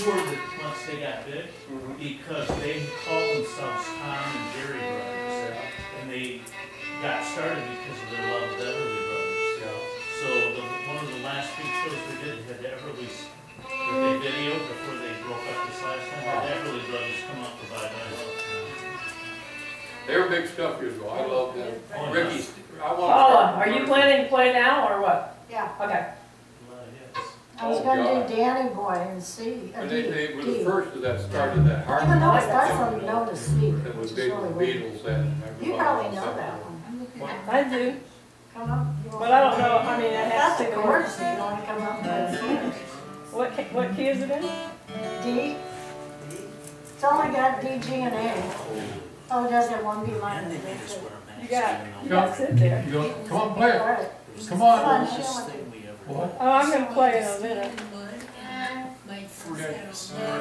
toured it once they got big, because they called themselves Tom and Jerry Brothers, and they got started because of their love of the Everly Brothers. So one of the last big shows they did had the Everlys that they videoed before they broke up this last time. Had the Everly Brothers come out to buy that. They were big stuff years ago. I love them. Ricky, Paula, are you planning to play now or what? Yeah. Okay. I was going to do Danny Boy and C. They were the first that started that hard. Even though it starts from no to C. That was big Beatles and. You probably know that one. I do. Come up. But I don't know, I mean, it has That's to a go. chord, so you want to come up with What key is it in? D. It's only got D, G, and A. Oh, does it one B minor? You got sit there. Come on, play it. Come Come on. on, show it. What? Oh, I'm going to play in a minute.